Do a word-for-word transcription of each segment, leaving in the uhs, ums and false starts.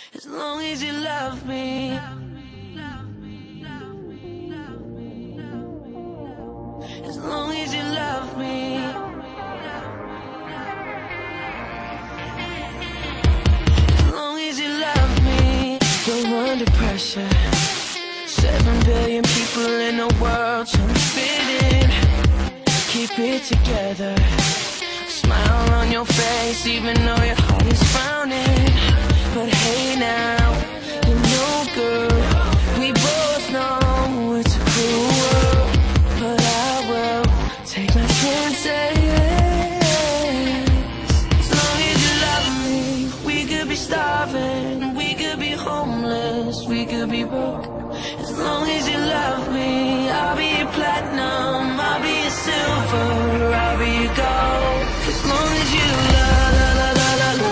As long as you love me. As long as you love me. As long as you love me. You're under pressure. Seven billion people in the world trying to fit in. Keep it together. Smile on your face even though your heart is frowning. But hey now, you're no good. We both know it's a cruel world, but I will take my chances. As long as you love me. We could be starving, we could be homeless, we could be broke. As long as you love me, I'll be your platinum, I'll be your silver, I'll be your gold. As long as you love, la la la la la.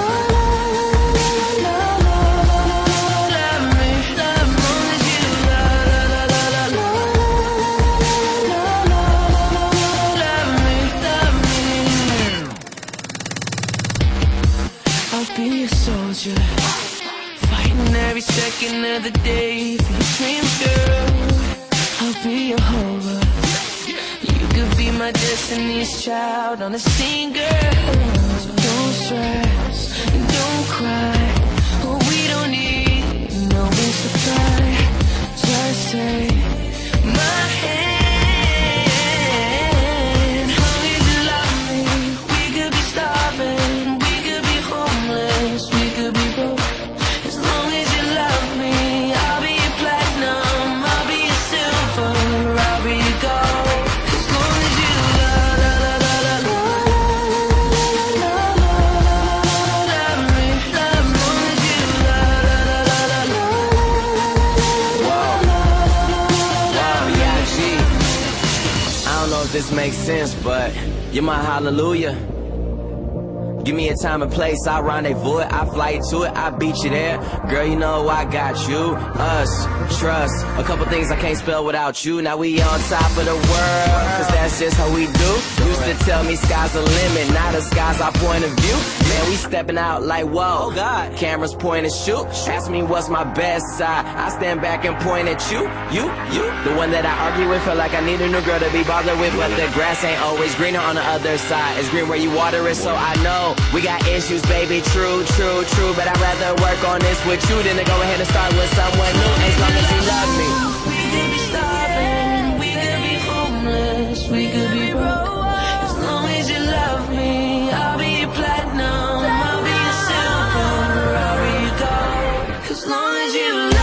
Be a soldier, fighting every second of the day for your dreams, girl. I'll be your hero. You could be my destiny's child on the scene, girl. So don't stress and don't cry. Oh, we don't need no wings to fly. Just take my hand. This makes sense, but you're my hallelujah. Give me a time and place, I rendezvous it, I fly to it, I beat you there. Girl, you know I got you, us, trust. A couple things I can't spell without you. Now we on top of the world, cause that's just how we do. Used to tell me sky's the limit, now the sky's our point of view. Man, we stepping out like whoa, God. Cameras point and shoot. Ask me what's my best side, I stand back and point at you, you, you. The one that I argue with, feel like I need a new girl to be bothered with. But the grass ain't always greener on the other side. It's green where you water it, so I know we got issues, baby, true, true, true. But I'd rather work on this with you than to go ahead and start with someone new. As long as you love me. We could be starving, we could be homeless, we could be broke. As long as you love me, I'll be your platinum, I'll be your silver, I'll be your gold. As long as you love me.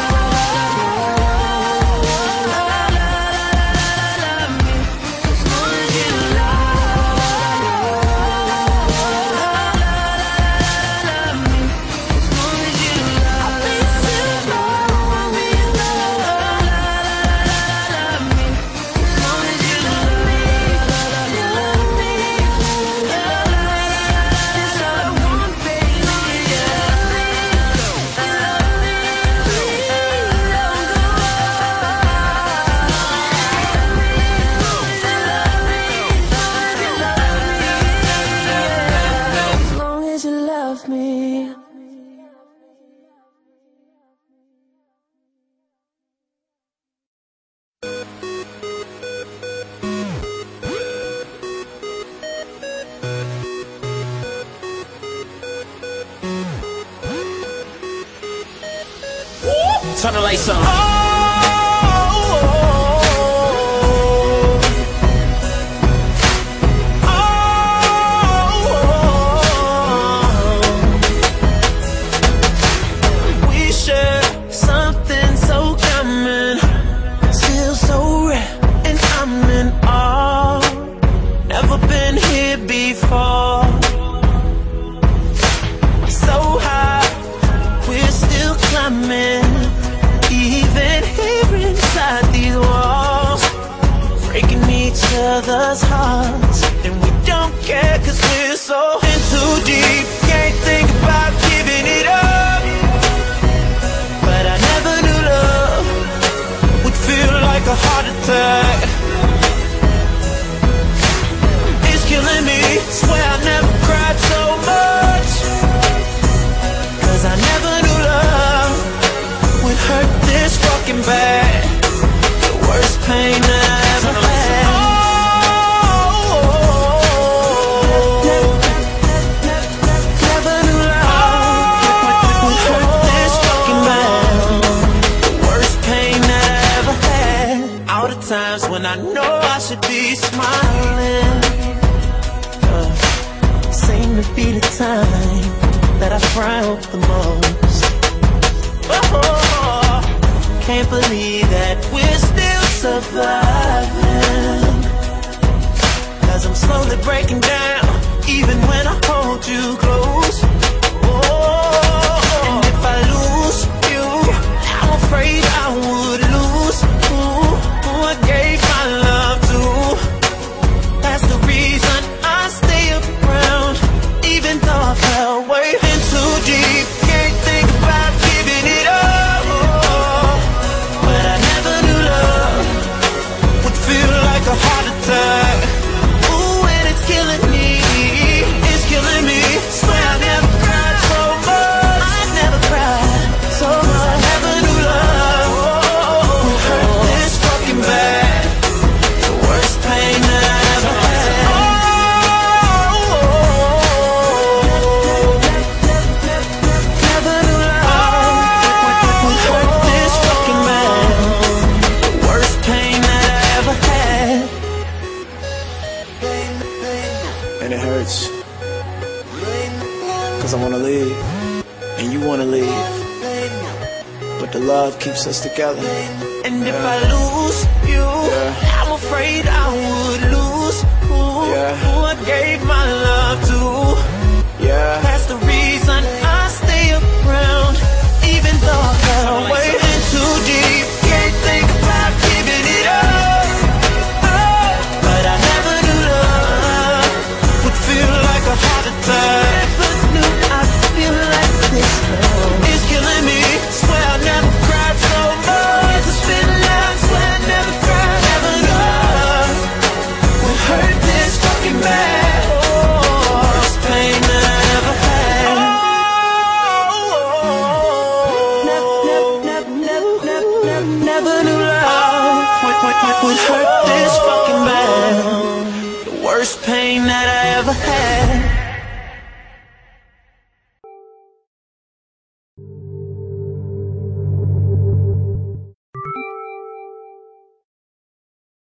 Turn the lights on. Oh, oh, oh. We share something so common, still so rare, and I'm in awe. Never been here before. So high, we're still climbing. Even here inside these walls, breaking each other's hearts, and we don't care cause we're so in too deep. Can't think about giving it up, but I never knew love would feel like a heart attack. It's killing me, swear I never cried so much, cause I never knew love to be the time that I frown the most. Oh, can't believe that we're still surviving, 'cause I'm slowly breaking down, even when I hold you close. Oh, and if I lose you, I'm afraid I would lose who, who I gave my love to. That's the reason I stay around, even though I fell way in too deep. Can't think about giving it up, but I never knew love would feel like a heart attack. Ooh, and it's killing me, it's killing me. Swear I never cried so much, I never cried so much. I never knew love would hurt this fucking bad. The worst pain that I ever had. Never knew love would hurt this fucking bad. The worst pain that I ever had. And it hurts, 'cause I wanna leave, and you wanna leave, but the love keeps us together. And if I lose you, Yeah. I'm afraid I would lose who, Yeah. who I gave my love to. Yeah, That's the reason I stay around, even though I fell way in too deep. Can't think about giving it up, oh, but I never knew love would feel like a heart attack. Never knew I'd feel like this. It's killing me. Swear I never cried so much. It's been long. Swear I never cried. Never knew love would hurt this fucking bad. Oh, worst pain that I ever had. Never, never, never, never, never, never knew love would, would, would, would hurt this fucking bad. The worst pain that I ever had.